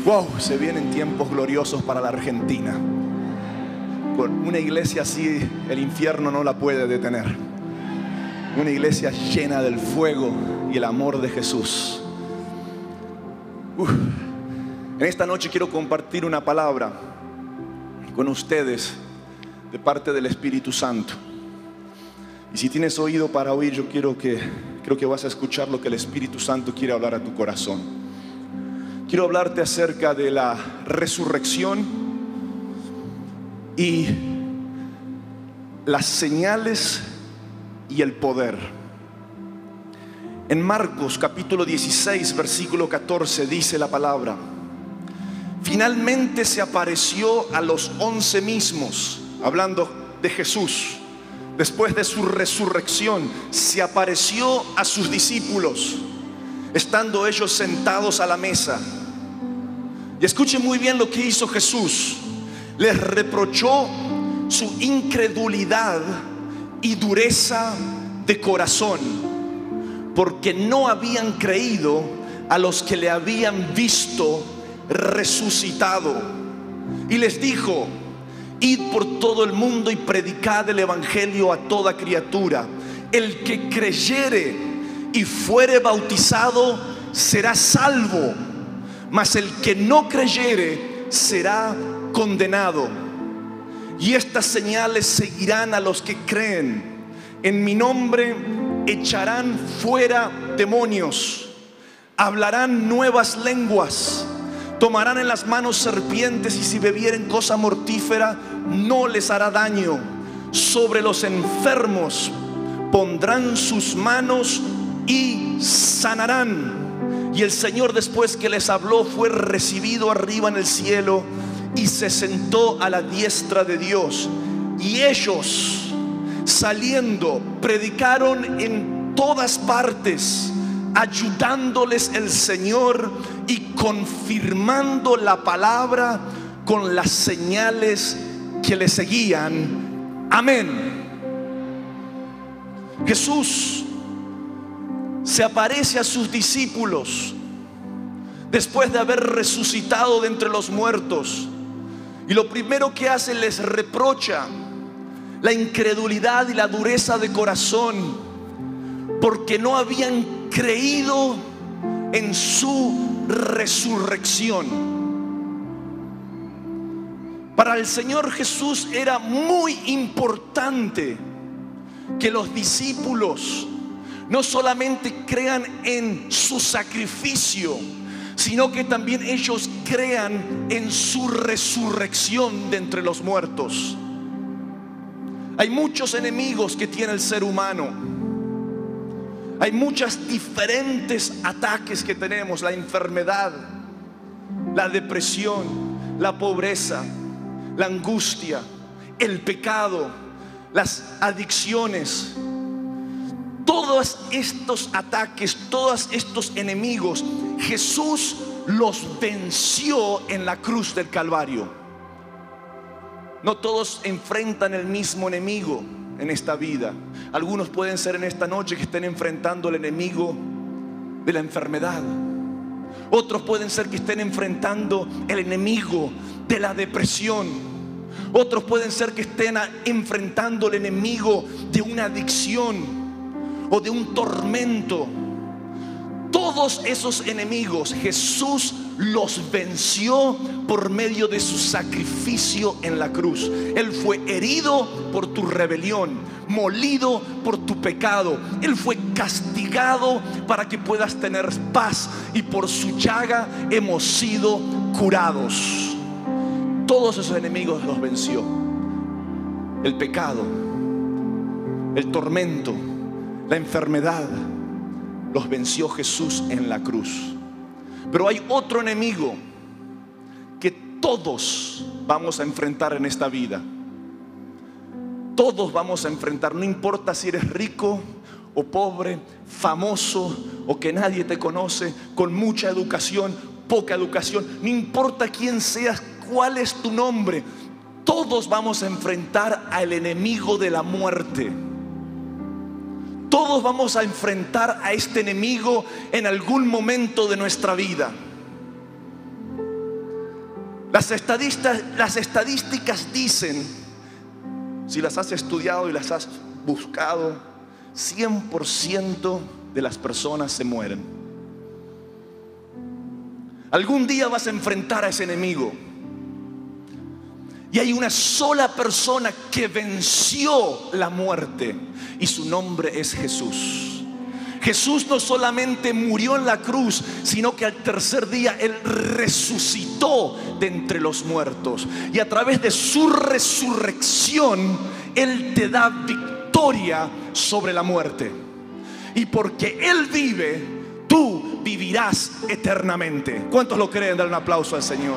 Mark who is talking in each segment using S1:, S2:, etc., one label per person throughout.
S1: Wow, se vienen tiempos gloriosos para la Argentina. Con una iglesia así, el infierno no la puede detener. Una iglesia llena del fuego y el amor de Jesús. En esta noche quiero compartir una palabra con ustedes de parte del Espíritu Santo. Y si tienes oído para oír, creo que vas a escuchar lo que el Espíritu Santo quiere hablar a tu corazón. Quiero hablarte acerca de la resurrección y las señales y el poder. En Marcos capítulo 16 versículo 14 dice la palabra: finalmente se apareció a los 11 mismos, hablando de Jesús. Después de su resurrección, se apareció a sus discípulos, estando ellos sentados a la mesa. Y escuchen muy bien lo que hizo Jesús. Les reprochó su incredulidad y dureza de corazón, porque no habían creído a los que le habían visto resucitado. Y les dijo: id por todo el mundo y predicad el evangelio a toda criatura. El que creyere y fuere bautizado será salvo, mas el que no creyere será condenado. Y estas señales seguirán a los que creen: en mi nombre echarán fuera demonios, hablarán nuevas lenguas, tomarán en las manos serpientes, y si bebieren cosa mortífera no les hará daño. Sobre los enfermos pondrán sus manos y sanarán. Y el Señor, después que les habló, fue recibido arriba en el cielo y se sentó a la diestra de Dios. Y ellos, saliendo, predicaron en todas partes, ayudándoles el Señor y confirmando la palabra con las señales que le seguían. Amén. Jesús se aparece a sus discípulos después de haber resucitado de entre los muertos, y lo primero que hace, les reprocha la incredulidad y la dureza de corazón, porque no habían creído en su resurrección. Para el Señor Jesús era muy importante que los discípulos no solamente crean en su sacrificio, sino que también ellos crean en su resurrección de entre los muertos. Hay muchos enemigos que tiene el ser humano. Hay muchos diferentes ataques que tenemos: la enfermedad, la depresión, la pobreza, la angustia, el pecado, las adicciones. Todos estos ataques, todos estos enemigos, Jesús los venció en la cruz del Calvario. No todos enfrentan el mismo enemigo en esta vida. Algunos pueden ser en esta noche que estén enfrentando el enemigo de la enfermedad. Otros pueden ser que estén enfrentando el enemigo de la depresión. Otros pueden ser que estén enfrentando el enemigo de una adicción o de un tormento. Todos esos enemigos Jesús los venció por medio de su sacrificio en la cruz. Él fue herido por tu rebelión, molido por tu pecado. Él fue castigado para que puedas tener paz, y por su llaga hemos sido curados. Todos esos enemigos los venció. El pecado, el tormento, la enfermedad, los venció Jesús en la cruz. Pero hay otro enemigo que todos vamos a enfrentar en esta vida. Todos vamos a enfrentar, no importa si eres rico o pobre, famoso o que nadie te conoce, con mucha educación, poca educación, no importa quién seas, cuál es tu nombre. Todos vamos a enfrentar al enemigo de la muerte. Todos vamos a enfrentar a este enemigo en algún momento de nuestra vida. Las estadísticas dicen, si las has estudiado y las has buscado, 100% de las personas se mueren. Algún día vas a enfrentar a ese enemigo. Y hay una sola persona que venció la muerte, y su nombre es Jesús. Jesús no solamente murió en la cruz, sino que al tercer día Él resucitó de entre los muertos. Y a través de su resurrección, Él te da victoria sobre la muerte. Y porque Él vive, tú vivirás eternamente. ¿Cuántos lo creen? Dar un aplauso al Señor.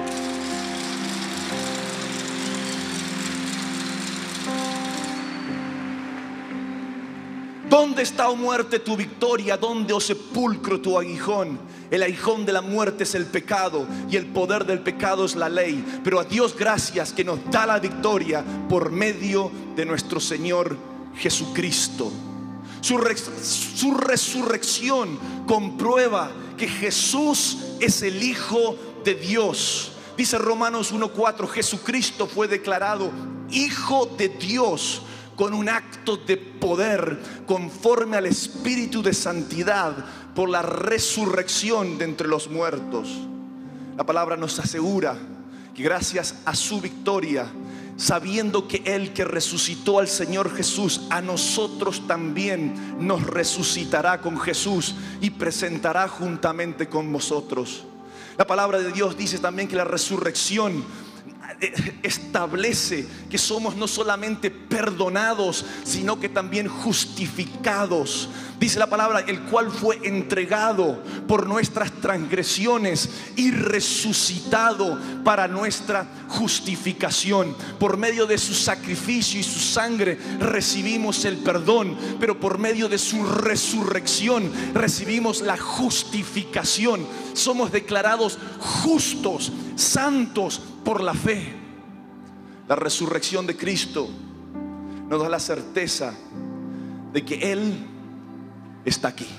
S1: ¿Dónde está, oh muerte, tu victoria? ¿Dónde, oh sepulcro, tu aguijón? El aguijón de la muerte es el pecado, y el poder del pecado es la ley. Pero a Dios gracias que nos da la victoria por medio de nuestro Señor Jesucristo. Su resurrección comprueba que Jesús es el Hijo de Dios. Dice Romanos 1:4, Jesucristo fue declarado Hijo de Dios con un acto de poder conforme al Espíritu de santidad por la resurrección de entre los muertos. La palabra nos asegura que gracias a su victoria, sabiendo que Él que resucitó al Señor Jesús, a nosotros también nos resucitará con Jesús y presentará juntamente con vosotros. La palabra de Dios dice también que la resurrección establece que somos no solamente perdonados, sino que también justificados. Dice la palabra, el cual fue entregado por nuestras transgresiones y resucitado para nuestra justificación. Por medio de su sacrificio y su sangre recibimos el perdón, pero por medio de su resurrección recibimos la justificación. Somos declarados justos, santos por la fe. La resurrección de Cristo nos da la certeza de que Él está aquí.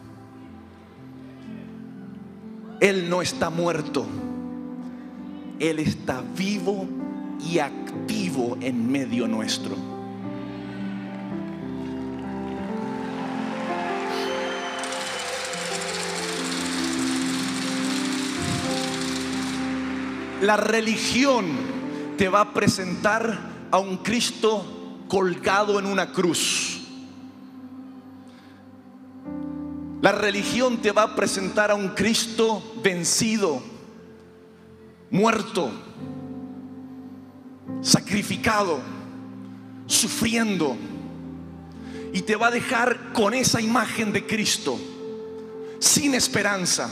S1: Él no está muerto. Él está vivo y activo en medio nuestro. La religión te va a presentar a un Cristo colgado en una cruz. La religión te va a presentar a un Cristo vencido, muerto, sacrificado, sufriendo. Y te va a dejar con esa imagen de Cristo, sin esperanza.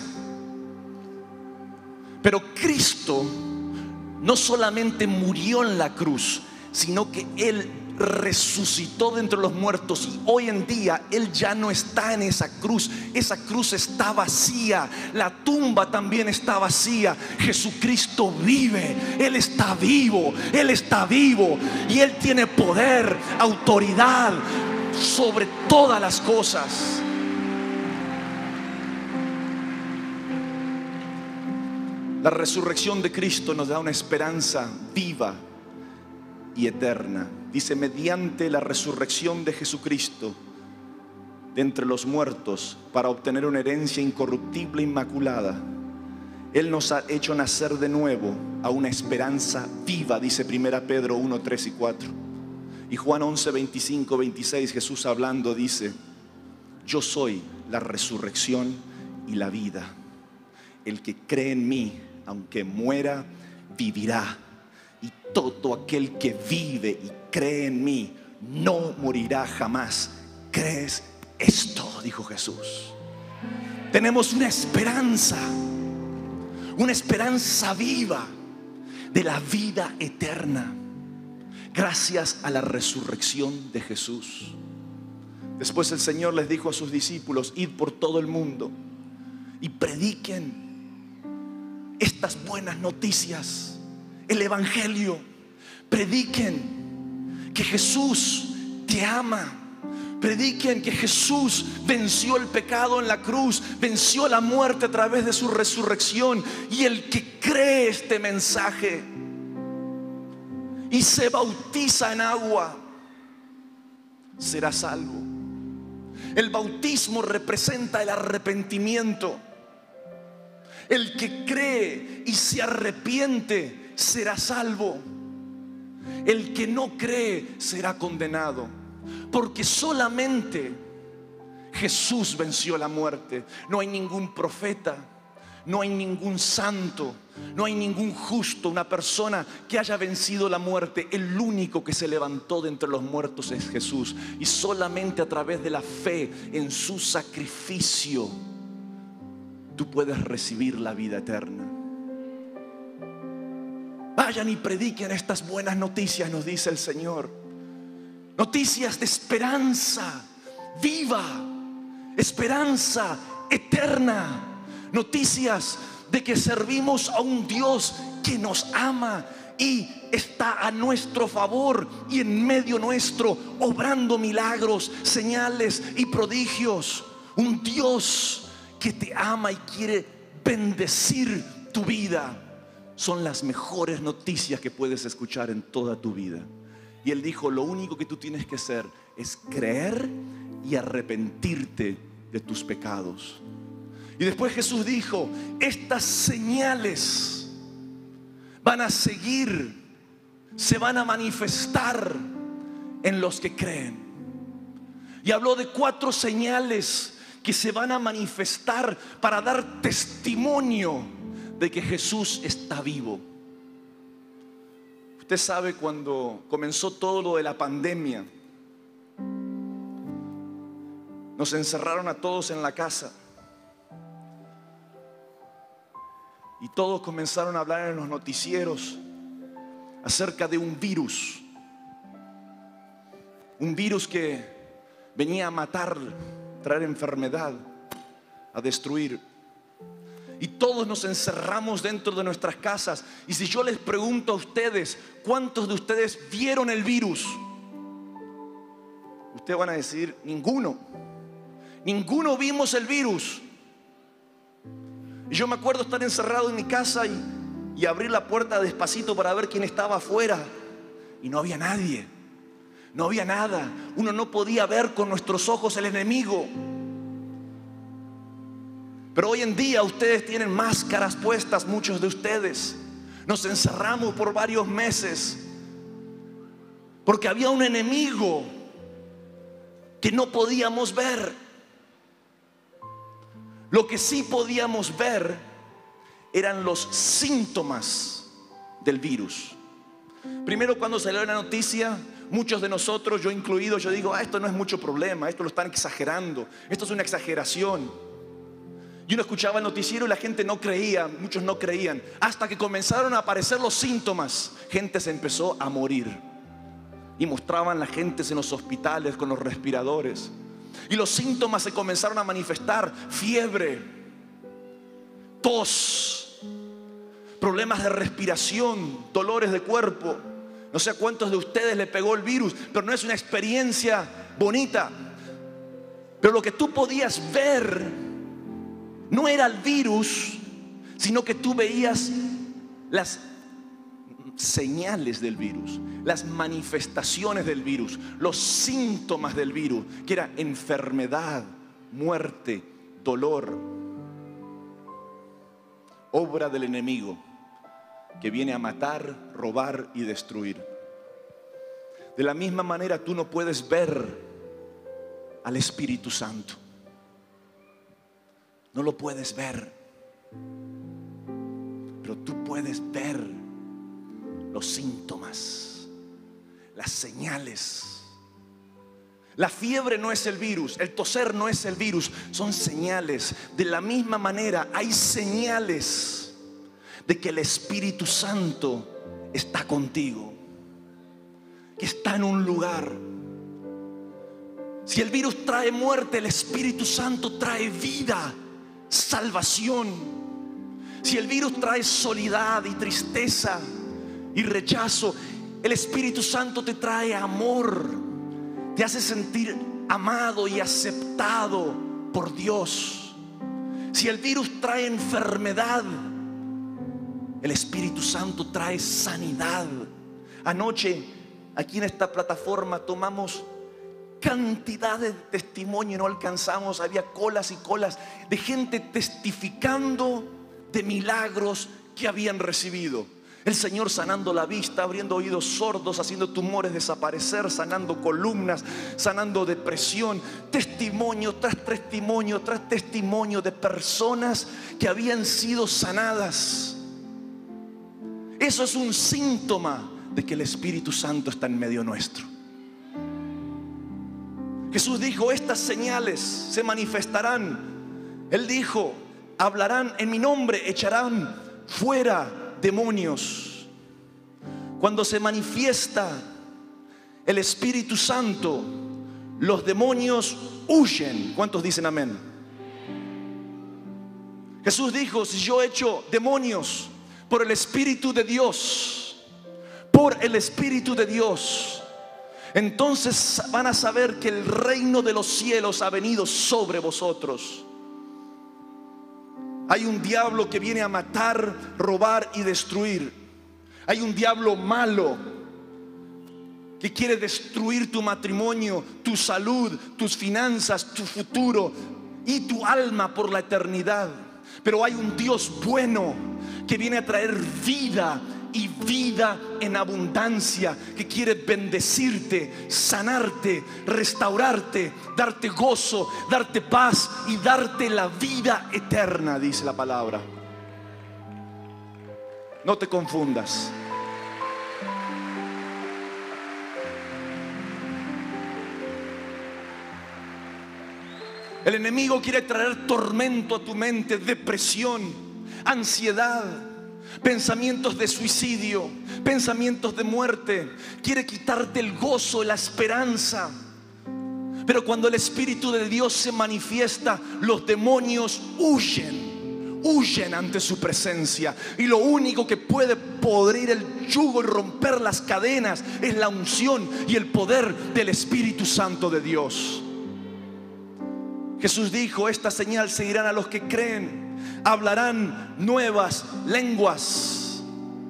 S1: Pero Cristo no solamente murió en la cruz, sino que Él resucitó de entre los muertos. Y hoy en día Él ya no está en esa cruz. Esa cruz está vacía. La tumba también está vacía. Jesucristo vive. Él está vivo. Él está vivo. Y Él tiene poder, autoridad sobre todas las cosas. La resurrección de Cristo nos da una esperanza viva y eterna. Dice, mediante la resurrección de Jesucristo de entre los muertos, para obtener una herencia incorruptible e inmaculada, Él nos ha hecho nacer de nuevo a una esperanza viva. Dice 1 Pedro 1, 3 y 4. Y Juan 11, 25, 26, Jesús hablando dice, yo soy la resurrección y la vida. El que cree en mí, aunque muera, vivirá. Y todo aquel que vive y cree en mí no morirá jamás. ¿Crees esto? Dijo Jesús. Tenemos una esperanza viva de la vida eterna, gracias a la resurrección de Jesús. Después el Señor les dijo a sus discípulos, id por todo el mundo y prediquen estas buenas noticias, el evangelio. Prediquen que Jesús te ama, Prediquen que Jesús venció el pecado en la cruz, venció la muerte a través de su resurrección. Y el que cree este mensaje y se bautiza en agua será salvo. El bautismo representa el arrepentimiento. El que cree y se arrepiente será salvo. El que no cree será condenado. Porque solamente Jesús venció la muerte. No hay ningún profeta, no hay ningún santo, no hay ningún justo, una persona que haya vencido la muerte. El único que se levantó de entre los muertos es Jesús. Y solamente a través de la fe en su sacrificio tú puedes recibir la vida eterna. Vayan y prediquen estas buenas noticias, nos dice el Señor. Noticias de esperanza viva, esperanza eterna. Noticias de que servimos a un Dios que nos ama y está a nuestro favor y en medio nuestro, obrando milagros, señales y prodigios. Un Dios que te ama y quiere bendecir tu vida. Son las mejores noticias que puedes escuchar en toda tu vida. Y Él dijo: lo único que tú tienes que hacer es creer y arrepentirte de tus pecados. Y después Jesús dijo: estas señales van a seguir, se van a manifestar en los que creen. Y habló de 4 señales que se van a manifestar para dar testimonio de que Jesús está vivo. Usted sabe, cuando comenzó todo lo de la pandemia, nos encerraron a todos en la casa y todos comenzaron a hablar en los noticieros acerca de un virus que venía a matar, traer enfermedad, a destruir. Y todos nos encerramos dentro de nuestras casas. Y si yo les pregunto a ustedes, ¿cuántos de ustedes vieron el virus? Ustedes van a decir: ninguno. Ninguno vimos el virus. Y yo me acuerdo estar encerrado en mi casa y abrir la puerta despacito para ver quién estaba afuera. Y no había nadie. No había nada. Uno no podía ver con nuestros ojos el enemigo. Pero hoy en día ustedes tienen máscaras puestas, muchos de ustedes. Nos encerramos por varios meses porque había un enemigo que no podíamos ver. Lo que sí podíamos ver eran los síntomas del virus. Primero, cuando salió la noticia, muchos de nosotros, yo incluido, yo digo: esto no es mucho problema, esto lo están exagerando, esto es una exageración. Y uno escuchaba el noticiero y la gente no creía, muchos no creían. Hasta que comenzaron a aparecer los síntomas, gente se empezó a morir. Y mostraban la gente en los hospitales con los respiradores. Y los síntomas se comenzaron a manifestar: fiebre, tos, problemas de respiración, dolores de cuerpo. No sé a cuántos de ustedes le pegó el virus, pero no es una experiencia bonita. Pero lo que tú podías ver no era el virus, sino que tú veías las señales del virus, las manifestaciones del virus, los síntomas del virus, que era enfermedad, muerte, dolor, obra del enemigo que viene a matar, robar y destruir. De la misma manera, tú no puedes ver al Espíritu Santo. No lo puedes ver, pero tú puedes ver los síntomas, las señales. La fiebre no es el virus, el toser no es el virus, son señales. De la misma manera, hay señales de que el Espíritu Santo está contigo, que está en un lugar. Si el virus trae muerte, el Espíritu Santo trae vida, salvación. Si el virus trae soledad y tristeza y rechazo, el Espíritu Santo te trae amor, te hace sentir amado y aceptado por Dios. Si el virus trae enfermedad, el Espíritu Santo trae sanidad. Anoche, aquí en esta plataforma, tomamos cantidades de testimonio y no alcanzamos. Había colas y colas de gente testificando de milagros que habían recibido. El Señor sanando la vista, abriendo oídos sordos, haciendo tumores desaparecer, sanando columnas, sanando depresión. Testimonio tras testimonio tras testimonio de personas que habían sido sanadas. Eso es un síntoma de que el Espíritu Santo está en medio nuestro. Jesús dijo: estas señales se manifestarán. Él dijo: hablarán en mi nombre, echarán fuera demonios. Cuando se manifiesta el Espíritu Santo, los demonios huyen. ¿Cuántos dicen amén? Jesús dijo: si yo echo demonios por el Espíritu de Dios, por el Espíritu de Dios, entonces van a saber que el reino de los cielos ha venido sobre vosotros. Hay un diablo que viene a matar, robar y destruir. Hay un diablo malo que quiere destruir tu matrimonio, tu salud, tus finanzas, tu futuro y tu alma por la eternidad. Pero hay un Dios bueno que viene a traer vida y vida en abundancia, que quiere bendecirte, sanarte, restaurarte, darte gozo, darte paz y darte la vida eterna, dice la palabra. No te confundas. El enemigo quiere traer tormento a tu mente, depresión, ansiedad, pensamientos de suicidio, pensamientos de muerte. Quiere quitarte el gozo, la esperanza. Pero cuando el Espíritu de Dios se manifiesta, los demonios huyen ante su presencia. Y lo único que puede podrir el yugo y romper las cadenas es la unción y el poder del Espíritu Santo de Dios. Jesús dijo: esta señal seguirán a los que creen. Hablarán nuevas lenguas.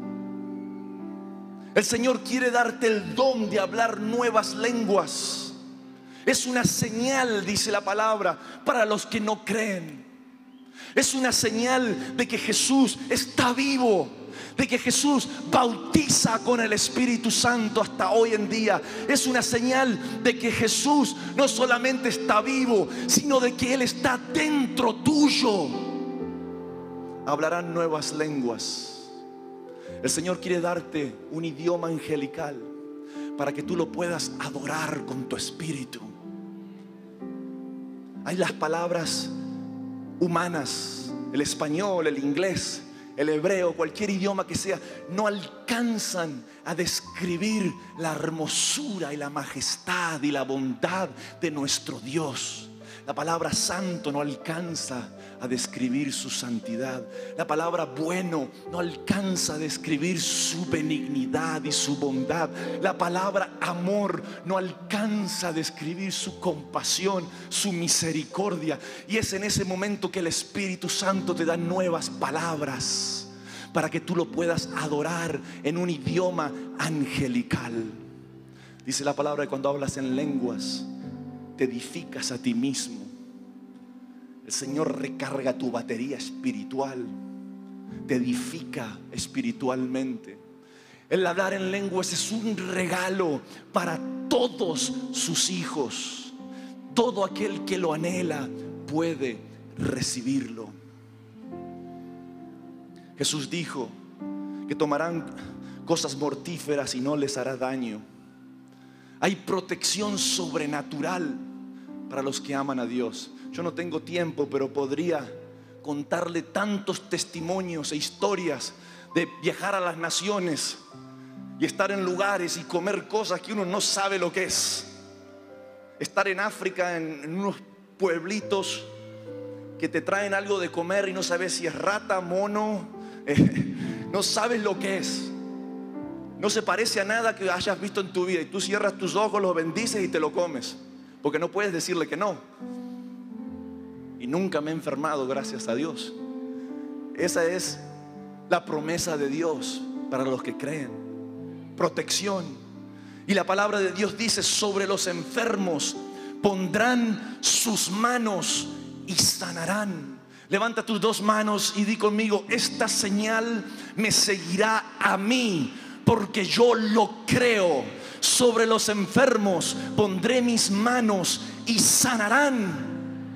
S1: El Señor quiere darte el don de hablar nuevas lenguas. Es una señal, dice la palabra, para los que no creen. Es una señal de que Jesús está vivo, de que Jesús bautiza con el Espíritu Santo hasta hoy en día. Es una señal de que Jesús no solamente está vivo, sino de que Él está dentro tuyo. Hablarán nuevas lenguas. El Señor quiere darte un idioma angelical para que tú lo puedas adorar con tu espíritu. Hay las palabras humanas, el español, el inglés, el hebreo, cualquier idioma que sea, no alcanzan a describir la hermosura y la majestad y la bondad de nuestro Dios. La palabra santo no alcanza a describir su santidad. La palabra bueno no alcanza a describir su benignidad y su bondad. La palabra amor no alcanza a describir su compasión, su misericordia. Y es en ese momento que el Espíritu Santo te da nuevas palabras para que tú lo puedas adorar en un idioma angelical. Dice la palabra que cuando hablas en lenguas te edificas a ti mismo. El Señor recarga tu batería espiritual, te edifica espiritualmente. El hablar en lenguas es un regalo para todos sus hijos. Todo aquel que lo anhela puede recibirlo. Jesús dijo que tomarán cosas mortíferas y no les hará daño. Hay protección sobrenatural para los que aman a Dios. Yo no tengo tiempo, pero podría contarle tantos testimonios e historias de viajar a las naciones y estar en lugares y comer cosas que uno no sabe lo que es. Estar en África, en unos pueblitos que te traen algo de comer y no sabes si es rata, mono, no sabes lo que es. No se parece a nada que hayas visto en tu vida, y tú cierras tus ojos, los bendices y te lo comes. porque no puedes decirle que no. Y nunca me he enfermado, gracias a Dios. Esa es la promesa de Dios para los que creen. Protección. Y la palabra de Dios dice: sobre los enfermos pondrán sus manos y sanarán. Levanta tus dos manos y di conmigo: esta señal me seguirá a mí, porque yo lo creo. Sobre los enfermos pondré mis manos y sanarán.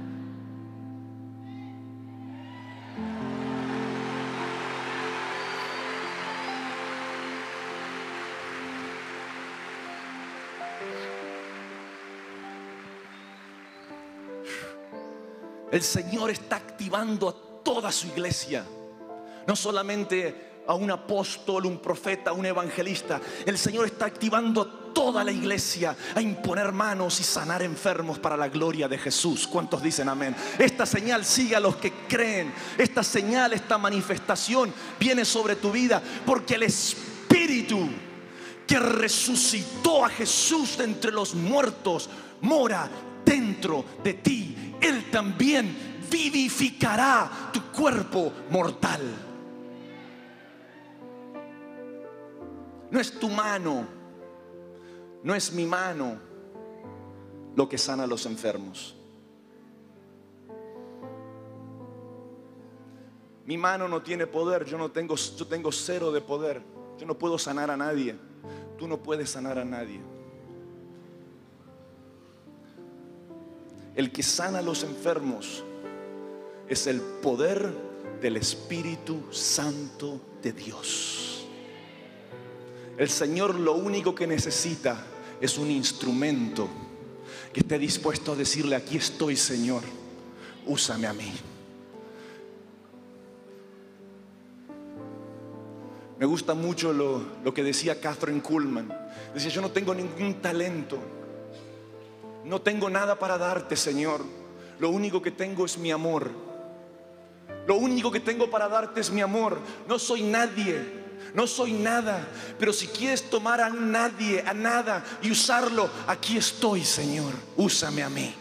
S1: El Señor está activando a toda su iglesia, no solamente a un apóstol, un profeta, un evangelista. El Señor está activando a toda la iglesia a imponer manos y sanar enfermos para la gloria de Jesús. ¿Cuántos dicen amén? Esta señal sigue a los que creen. Esta señal, esta manifestación viene sobre tu vida, porque el Espíritu que resucitó a Jesús de entre los muertos mora dentro de ti. Él también vivificará tu cuerpo mortal. No es tu mano, no es mi mano lo que sana a los enfermos. Mi mano no tiene poder, yo tengo cero de poder. Yo no puedo sanar a nadie. Tú no puedes sanar a nadie. El que sana a los enfermos es el poder del Espíritu Santo de Dios. El Señor lo único que necesita es un instrumento que esté dispuesto a decirle: aquí estoy, Señor, úsame a mí. Me gusta mucho lo que decía Kathryn Kuhlman. Decía: yo no tengo ningún talento, no tengo nada para darte, Señor. Lo único que tengo es mi amor. Lo único que tengo para darte es mi amor. No soy nadie, no soy nada, pero si quieres tomar a un nadie, a nada, y usarlo, aquí estoy, Señor, úsame a mí.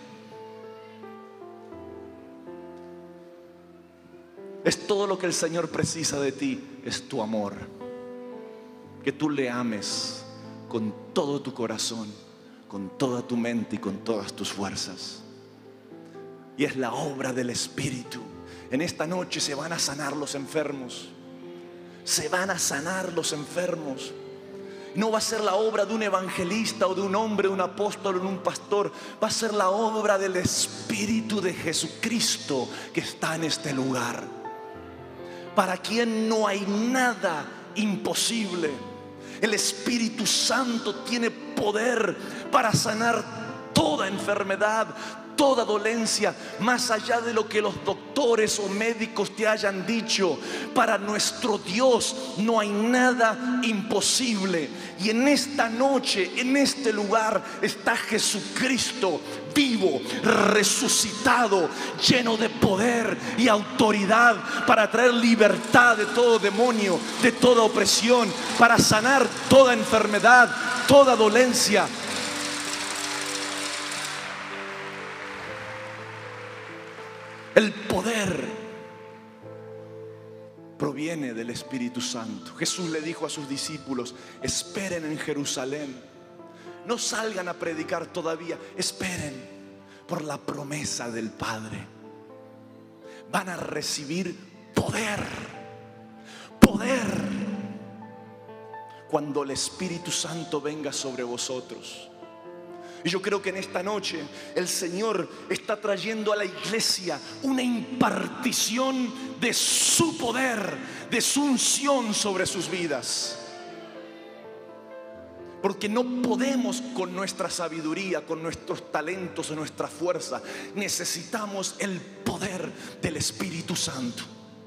S1: Es todo lo que el Señor precisa de ti, es tu amor. Que tú le ames con todo tu corazón, con toda tu mente y con todas tus fuerzas. Y es la obra del Espíritu. En esta noche se van a sanar los enfermos. Se van a sanar los enfermos. No va a ser la obra de un evangelista o de un hombre, un apóstol o de un pastor. Va a ser la obra del Espíritu de Jesucristo que está en este lugar. Para quien no hay nada imposible. El Espíritu Santo tiene poder para sanar toda enfermedad, toda dolencia, más allá de lo que los doctores o médicos te hayan dicho. Para nuestro Dios no hay nada imposible. Y en esta noche, en este lugar, está Jesucristo vivo, resucitado, lleno de poder y autoridad para traer libertad de todo demonio, de toda opresión, para sanar toda enfermedad, toda dolencia. El poder proviene del Espíritu Santo. Jesús le dijo a sus discípulos: esperen en Jerusalén, no salgan a predicar todavía, esperen por la promesa del Padre. Van a recibir poder, poder, cuando el Espíritu Santo venga sobre vosotros. Y yo creo que en esta noche el Señor está trayendo a la iglesia una impartición de su poder, de su unción sobre sus vidas. Porque no podemos con nuestra sabiduría, con nuestros talentos o nuestra fuerza. Necesitamos el poder del Espíritu Santo.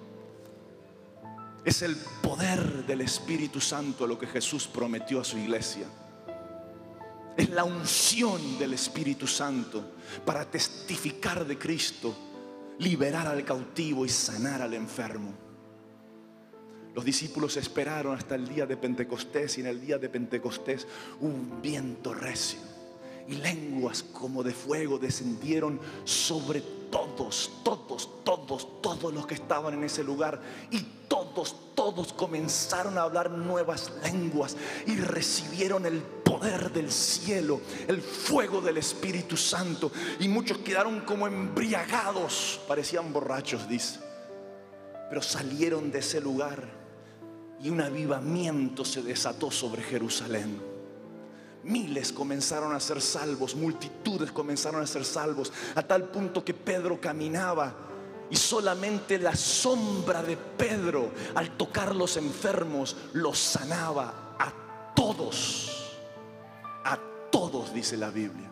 S1: Es el poder del Espíritu Santo lo que Jesús prometió a su iglesia. Es la unción del Espíritu Santo para testificar de Cristo, liberar al cautivo y sanar al enfermo. Los discípulos esperaron hasta el día de Pentecostés, y en el día de Pentecostés hubo un viento recio y lenguas como de fuego descendieron sobre todos los que estaban en ese lugar. Y todos comenzaron a hablar nuevas lenguas y recibieron el poder del cielo, el fuego del Espíritu Santo. Y muchos quedaron como embriagados, parecían borrachos, dice. Pero salieron de ese lugar y un avivamiento se desató sobre Jerusalén. Miles comenzaron a ser salvos, multitudes comenzaron a ser salvos, a tal punto que Pedro caminaba y solamente la sombra de Pedro, al tocar los enfermos, los sanaba a todos, dice la Biblia.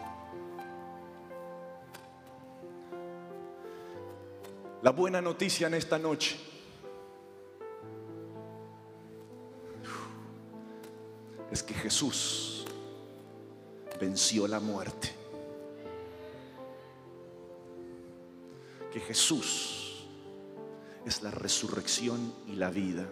S1: La buena noticia en esta noche es que Jesús venció la muerte. Que Jesús es la resurrección y la vida.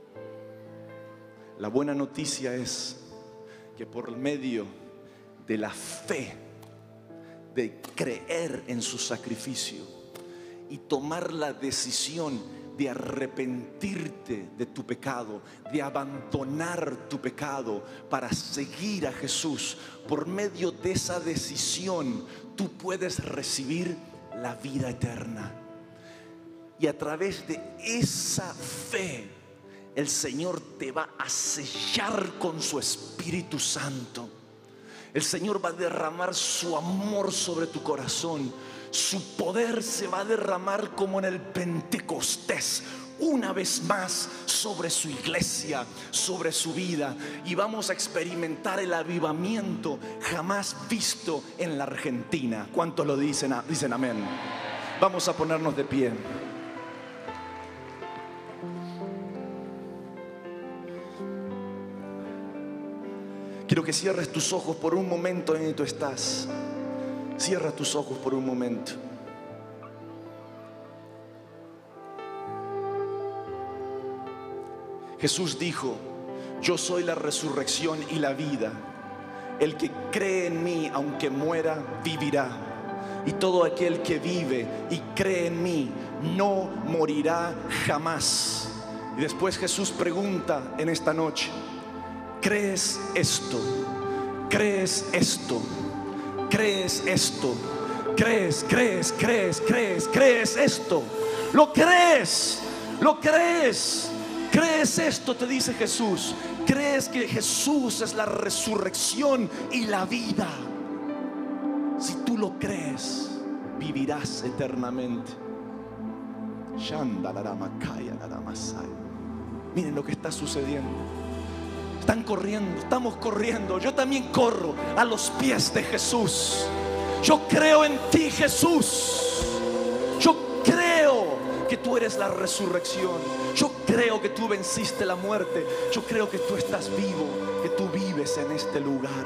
S1: La buena noticia es que por medio de la fe, de creer en su sacrificio y tomar la decisión de arrepentirte de tu pecado, de abandonar tu pecado para seguir a Jesús, por medio de esa decisión tú puedes recibir la vida eterna. Y a través de esa fe el Señor te va a sellar con su Espíritu Santo. El Señor va a derramar su amor sobre tu corazón. Su poder se va a derramar como en el Pentecostés, una vez más sobre su iglesia, sobre su vida. Y vamos a experimentar el avivamiento jamás visto en la Argentina. ¿Cuántos lo dicen? Dicen amén. Vamos a ponernos de pie. Quiero que cierres tus ojos por un momento en donde tú estás. Cierra tus ojos por un momento. Jesús dijo: yo soy la resurrección y la vida. El que cree en mí, aunque muera, vivirá. Y todo aquel que vive y cree en mí no morirá jamás. Y después Jesús pregunta en esta noche: ¿crees esto? ¿Crees esto? ¿Crees esto? ¿Crees esto? ¿Lo crees? ¿Lo crees? ¿Crees esto? Te dice Jesús. ¿Crees que Jesús es la resurrección y la vida? Si tú lo crees, vivirás eternamente. Miren lo que está sucediendo. Están corriendo, estamos corriendo. Yo también corro a los pies de Jesús. Yo creo en ti, Jesús. Yo creo que tú eres la resurrección. Yo creo que tú venciste la muerte. Yo creo que tú estás vivo, que tú vives en este lugar.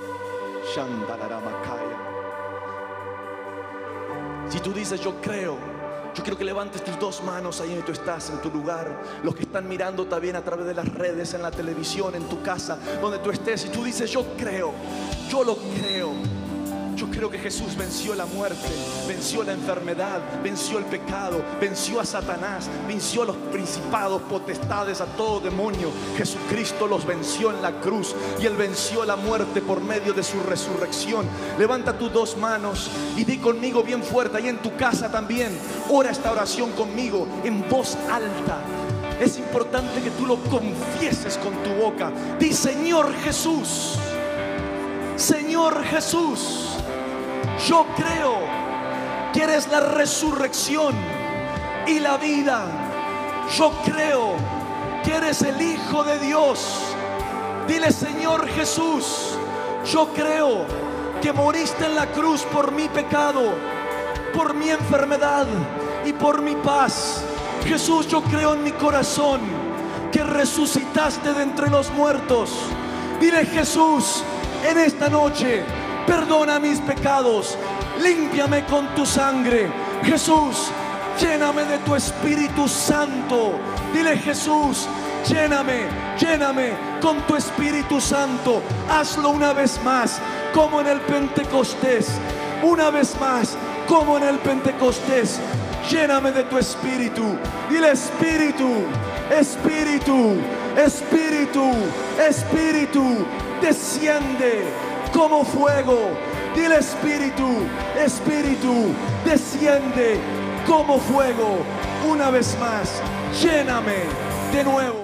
S1: Si tú dices yo creo, yo quiero que levantes tus dos manos ahí donde tú estás, en tu lugar. Los que están mirando también a través de las redes, en la televisión, en tu casa, donde tú estés. Y tú dices yo creo, yo lo creo. Yo creo que Jesús venció la muerte, venció la enfermedad, venció el pecado, venció a Satanás, venció a los principados, potestades, a todo demonio. Jesucristo los venció en la cruz y Él venció la muerte por medio de su resurrección. Levanta tus dos manos y di conmigo bien fuerte, ahí en tu casa también. Ora esta oración conmigo en voz alta. Es importante que tú lo confieses con tu boca. Di: Señor Jesús, Señor Jesús, yo creo que eres la resurrección y la vida. Yo creo que eres el Hijo de Dios. Dile: Señor Jesús, yo creo que moriste en la cruz por mi pecado, por mi enfermedad y por mi paz. Jesús, yo creo en mi corazón que resucitaste de entre los muertos. Dile: Jesús, en esta noche perdona mis pecados, límpiame con tu sangre. Jesús, lléname de tu Espíritu Santo. Dile: Jesús, lléname con tu Espíritu Santo. Hazlo una vez más. como en el Pentecostés. Una vez más, como en el Pentecostés. Lléname de tu Espíritu. Dile: Espíritu, Espíritu, Espíritu, Espíritu, desciende como fuego. Dile: Espíritu, Espíritu, desciende como fuego. Una vez más, lléname de nuevo.